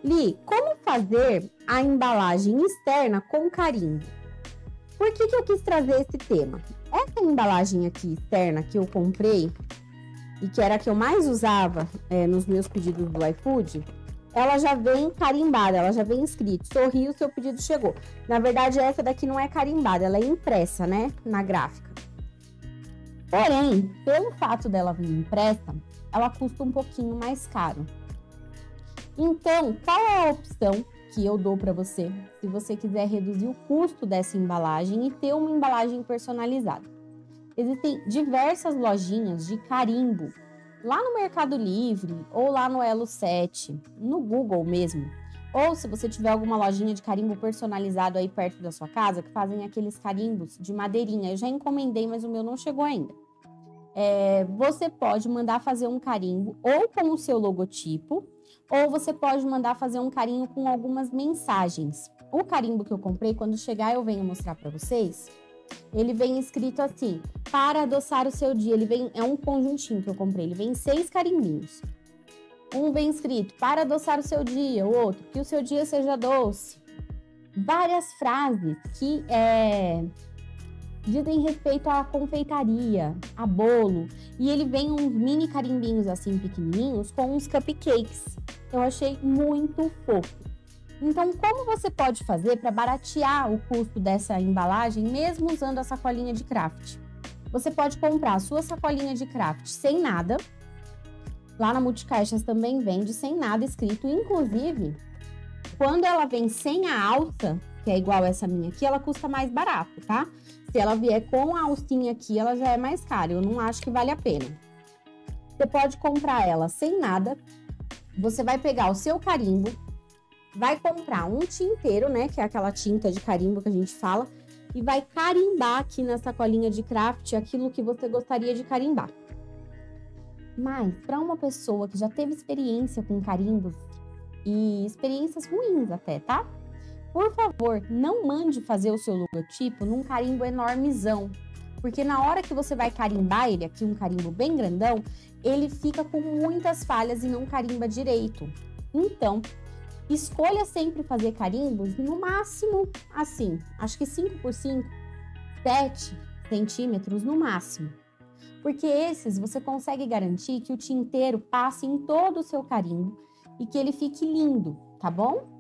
Li, como fazer a embalagem externa com carimbo? Por que eu quis trazer esse tema? Essa embalagem aqui externa que eu comprei e que era a que eu mais usava nos meus pedidos do iFood, ela já vem carimbada, ela já vem escrito, sorriu, seu pedido chegou. Na verdade, essa daqui não é carimbada, ela é impressa, né, na gráfica. Porém, pelo fato dela vir impressa, ela custa um pouquinho mais caro. Então, qual é a opção que eu dou para você, se você quiser reduzir o custo dessa embalagem e ter uma embalagem personalizada? Existem diversas lojinhas de carimbo, lá no Mercado Livre, ou lá no Elo7, no Google mesmo. Ou se você tiver alguma lojinha de carimbo personalizado aí perto da sua casa, que fazem aqueles carimbos de madeirinha. Eu já encomendei, mas o meu não chegou ainda. Você pode mandar fazer um carimbo ou com o seu logotipo, ou você pode mandar fazer um carimbo com algumas mensagens. O carimbo que eu comprei, quando chegar eu venho mostrar para vocês, ele vem escrito assim, para adoçar o seu dia. É um conjuntinho que eu comprei, ele vem 6 carimbinhos. Um vem escrito, para adoçar o seu dia, o outro, que o seu dia seja doce. Várias frases que dizem respeito à confeitaria, a bolo. E ele vem uns mini carimbinhos assim pequenininhos com uns cupcakes. Eu achei muito fofo. Então, como você pode fazer para baratear o custo dessa embalagem, mesmo usando a sacolinha de craft? Você pode comprar a sua sacolinha de craft sem nada. Lá na Multicaixas também vende sem nada escrito. Inclusive, quando ela vem sem a alça, que é igual essa minha aqui, ela custa mais barato, tá? Se ela vier com a alcinha aqui, ela já é mais cara. Eu não acho que vale a pena. Você pode comprar ela sem nada. Você vai pegar o seu carimbo, vai comprar um tinteiro, né? Que é aquela tinta de carimbo que a gente fala, e vai carimbar aqui na sacolinha de craft aquilo que você gostaria de carimbar. Mas, para uma pessoa que já teve experiência com carimbos, e experiências ruins até, tá? Por favor, não mande fazer o seu logotipo num carimbo enormezão, porque na hora que você vai carimbar ele, aqui um carimbo bem grandão, ele fica com muitas falhas e não carimba direito. Então, escolha sempre fazer carimbos no máximo assim, acho que 5 por 5, 7 centímetros no máximo. Porque esses você consegue garantir que o tinteiro passe em todo o seu carimbo e que ele fique lindo, tá bom?